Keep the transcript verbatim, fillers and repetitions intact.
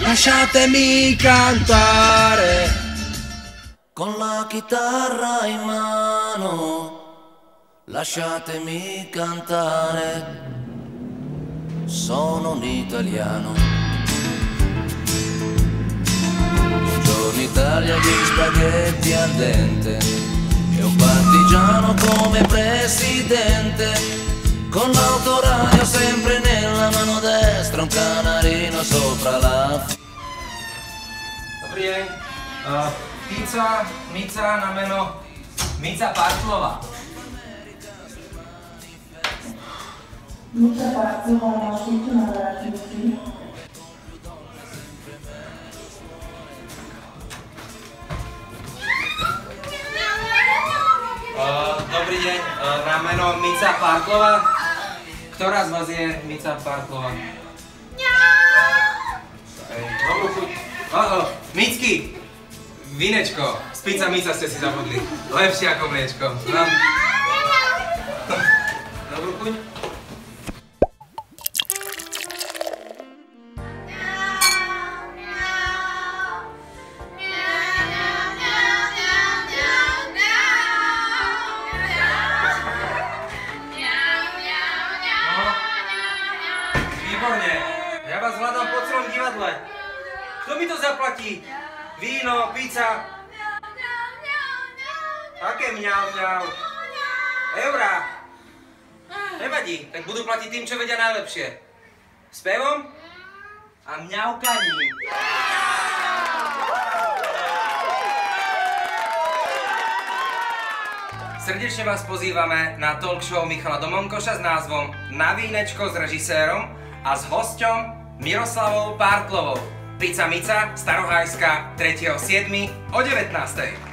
lasciatemi cantare. Con la chitarra in mano, lasciatemi cantare. Sono un italiano. Buongiorno Italia di spaghetti al dente e un partigiano come presidente. Con l'autoradio sempre nella mano destra, un canarino sopra la... Dobrý deň. Uh, pizza, Mica na meno Mica Partlova. Mica Partlova na štítu na vrátici. Uh, dobrý deň. Uh, na meno Mica Partlova. Ktorá z vás je Mica Partlova? Ej, dobrú chuť. Oh, oh. Micky, vínečko. Z pizza Mica ste si zabudli. Lepšie ako mliečko. No. Dobrú chuť. Výborne. Ja vás hľadám po celom divadle. Kto mi to zaplatí? Víno, pizza. Aké mňau, mňau? Eurá. Nevadí, tak budú platiť tým, čo vedia najlepšie. Spevom a mňaukaním. Srdečne vás pozývame na talk show Michala Domonkoša s názvom Na vínečko s režisérom a s hosťom Miroslavou Partlovou. Pizza Mica, Starohajská, tretieho siedmeho o devätnástej.